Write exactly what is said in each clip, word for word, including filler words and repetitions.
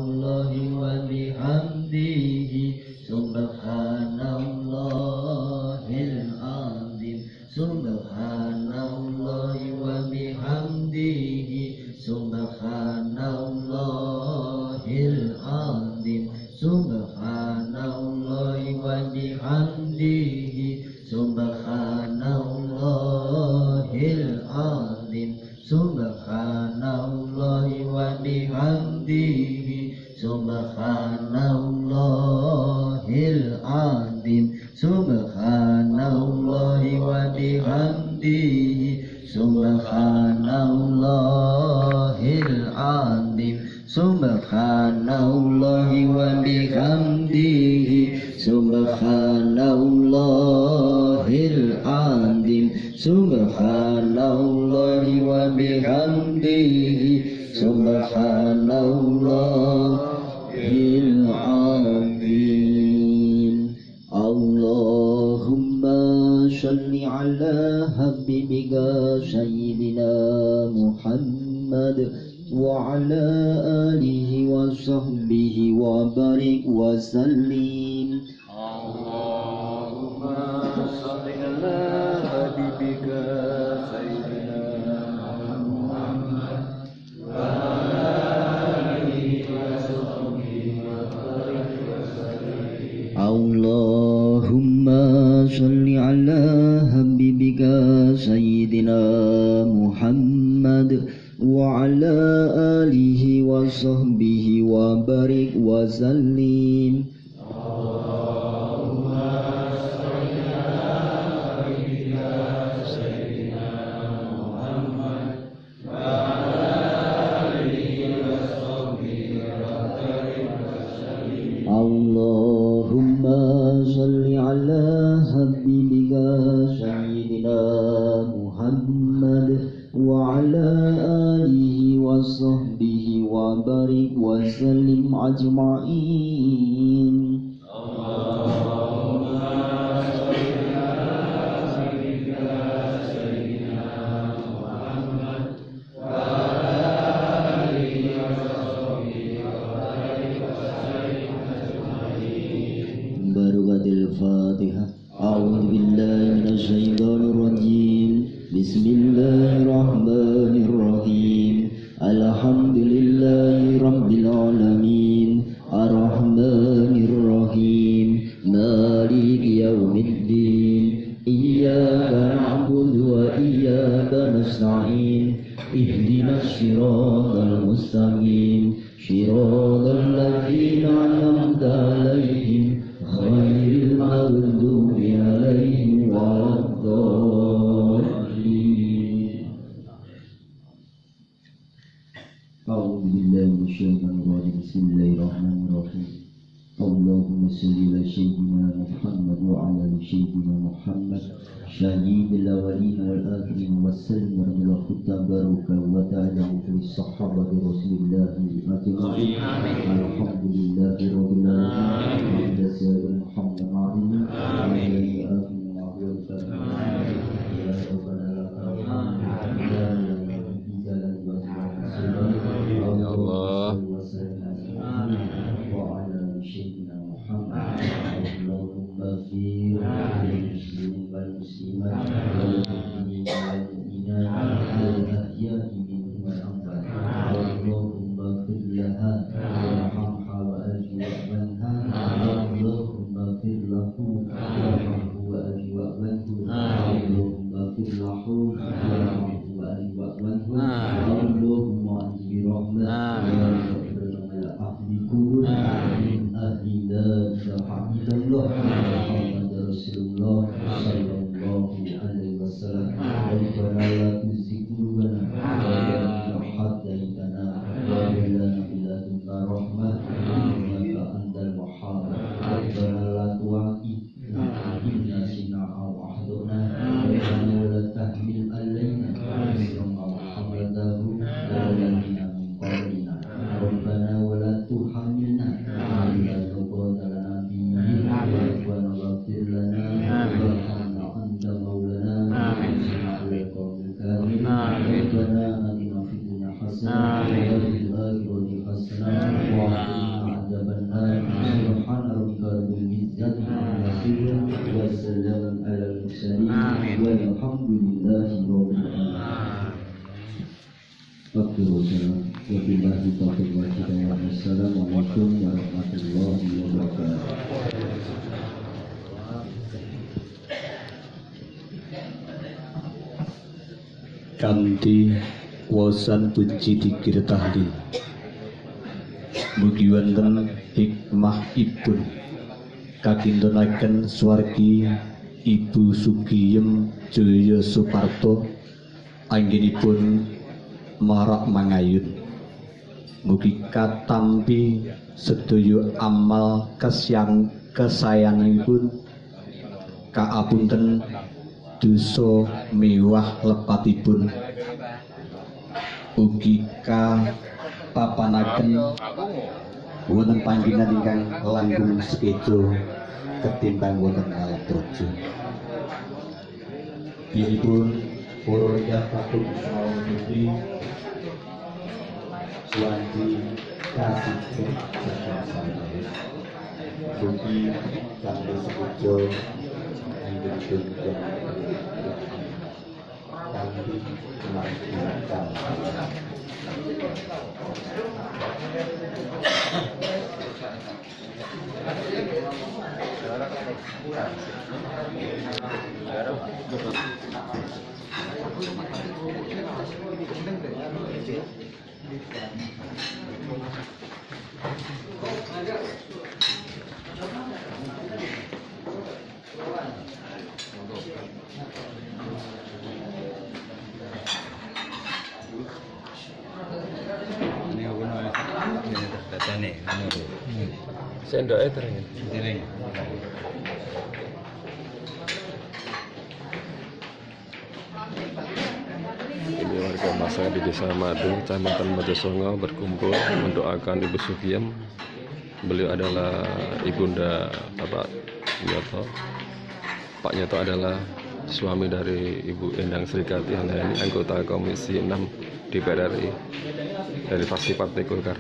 wa bihamdihi subhanallahil azim subhanallahi wa bihamdihi subhanallahil azim subhanallahi wa bihamdihi subhanallahil azim subhanallahi wa bihamdihi subhanallahil azim subhanallahi wa bihamdihi subhanallahil azim subhanallahi wa bihamdihi subhanallahil azim subhanallahi wa bihamdihi subhanallahil azim. Allahumma shalli ala habibika sayyidina Muhammad wa ala alihi wa sahbihi wa barik wa sallim. Allahumma shalli ala habibika sayyidina Muhammad wa ala alihi wa sahbihi wa barik wa sallim. Allahumma shalli ala habibika sayyidina Muhammad wa ala alihi wa sahbihi wa barik wa sallim. Allahumma shalli ala habibika sayyidina Muhammad wa ala alihi wa sahbihi wa barik wa sallim. Allahumma shalli ala habibika sayyidina Muhammad wa ala alihi wa sahbihi wa barik wa sallim ajma'in. Allahumma shalli ala habibika sayyidina Muhammad wa ala alihi wa sahbihi wa barik wa sallim ajma'in. Barakatil Fatihah. A'udzu billahi minasy syaithanir rajim. Bismillahirrahmanirrahim. Alhamdulillahi rabbil alamin. Ar-Rahmanirrahim. Maliki yaumiddin. Iyyaka na'budu wa iyyaka nasta'in. Ihdinas siratal mustaqim. Siratal ladzina an'amta 'alaihim ghairil maghdubi 'alaihim waladdallin. A'udzu billahi minasyaitonir rajim. Bismillahirrahmanirrahim. Allahumma shalli ala sayyidina Muhammad wa ala ali sayyidina Muhammad syahidil awwalin wal akhirin wa sallim wa tabaraka wa ta'ala fi sahabati Rasulillah ajma'in. Alhamdulillahi rabbil alamin. Muhammad amin. Amin. Ya Allah. Allahumma المرسلين والحمد لله رب العالمين. Wabillahi taufiq wal hidayah. Wassalamualaikum warahmatullahi wabarakatuh. Kanthi wasan puji dikir tahlil mugi wonten hikmahipun kakintunaken swargi Ibu Sugiem Jaya Suparto anggenipun marak mangayun. Mugi katampi sedaya amal kesyang kesayangipun kaapunten dosa mewah lepatipun ugi ka papanaken wonten panggenan ingkang langkung sekedo ketimbang wonten Ngalapraja. Bilipun para yafatul sawi suwanti kasih sesama ugi kanthi sepujo anggenipun kanthi kemampuan. Sendoknya tering. Tering. Ini warga masa di Desa Madu, Kecamatan Mojosongo berkumpul mendoakan Ibu Sugiem. Beliau adalah ibunda Bapak Nyoto. Pak Nyoto adalah suami dari Ibu Endang Srikati Handayani, anggota Komisi enam D P R R I dari fraksi Partai Golkar.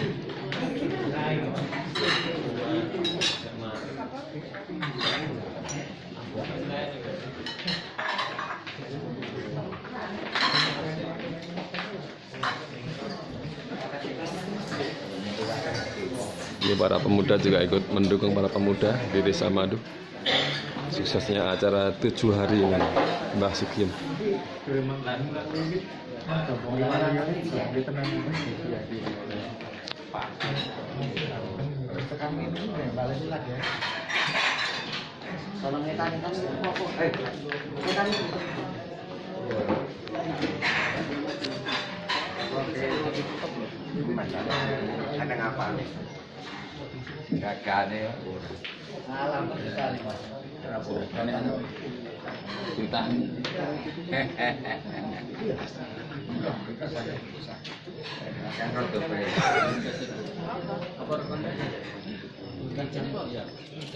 Ini para pemuda juga ikut mendukung para pemuda di Desa Madu. Suksesnya acara tujuh hari dengan Mbah Sugiem. Ada ngapa nih? Gagane alam sekali Mas. Gagane anu jutaan. Hehehe. Kan rodo bae. Apa rekonnya? Bukan jam ya.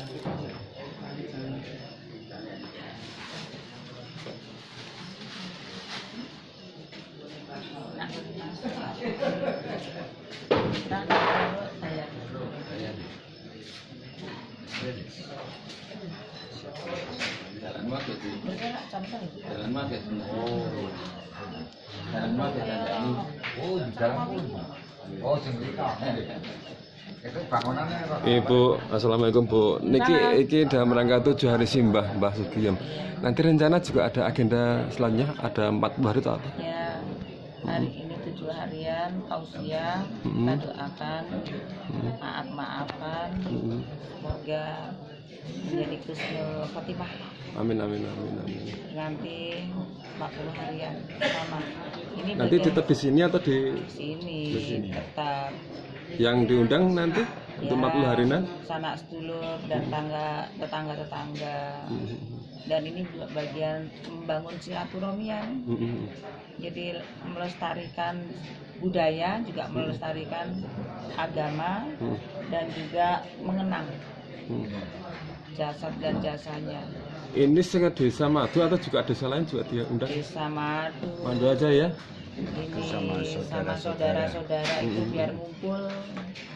Jalan waktu itu. Jalan market. Oh. Jalan market ada ini. Oh, di jalan pun. Oh, sing mriko. Itu bangunannya Pak. Ibu, assalamualaikum Bu. Niki iki dalam rangka tujuh hari simbah Mbah Sugiem. Nanti rencana juga ada agenda selanjutnya, ada empat hari atau apa? Ya, hari ini tujuh harian tausiah, Mm-hmm. kita doakan, maaf-maafkan, semoga menjadi husnul khotimah. Amin amin amin amin. Nanti empat puluh harian sama. Ini Nanti bagian tetap di sini atau di sini, di sini. tetap yang diundang nanti untuk empat puluh harian? sanak sedulur dan tangga tetangga-tetangga. Dan ini juga bagian membangun silaturahmian. Mm-hmm. Jadi melestarikan budaya, juga melestarikan agama, Mm. dan juga mengenang Mm. jasad dan jasanya. Ini sekitar Desa Madu atau juga desa lain juga dia undang? Desa Madu. Madu aja ya. Ini sama saudara-saudara itu Mm. biar ngumpul.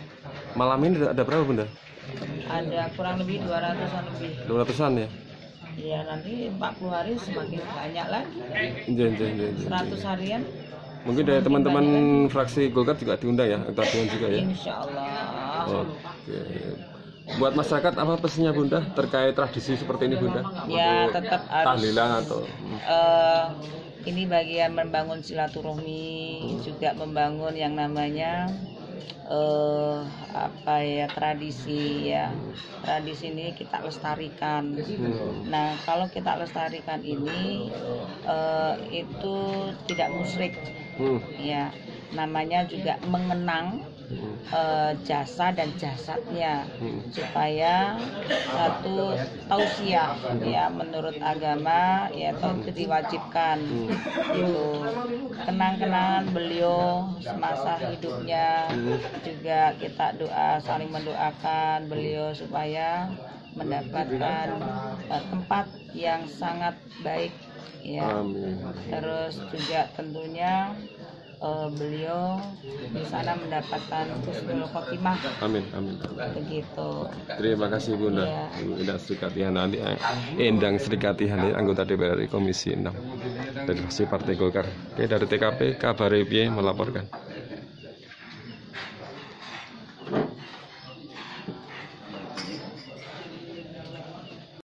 Malam ini ada berapa Bunda? Ada kurang lebih dua ratusan lebih. dua ratusan ya. Ya nanti empat puluh hari semakin banyak lagi. Nggih, nggih, nggih, nggih. seratus harian Mungkin dari teman-teman fraksi Golkar juga diundang ya, aktivitas juga ya. insya Allah. Oke. Buat masyarakat apa pesannya Bunda terkait tradisi seperti ini Bunda? Ya Untuk tetap harus tahlilan atau eh, ini bagian membangun silaturahmi, juga membangun yang namanya eh apa ya tradisi ya. Tradisi ini kita lestarikan. Nah, kalau kita lestarikan ini eh, itu tidak musyrik. Hmm. Ya, namanya juga mengenang eh, jasa dan jasadnya, supaya satu tausiah ya menurut agama ya atau diwajibkan itu kenang-kenangan beliau semasa hidupnya, juga kita doa saling mendoakan beliau supaya mendapatkan eh, tempat yang sangat baik ya. Amin. Terus juga tentunya eh, beliau di sana mendapatkan husnul khotimah. Amin, amin. Begitu. Terima kasih Bunda. Iya. Ibu Endang Srikatihan nanti Endang Srikatihan anggota D P R R I Komisi enam dari fraksi Partai Golkar. Oke, dari T K P Kabar Piye melaporkan.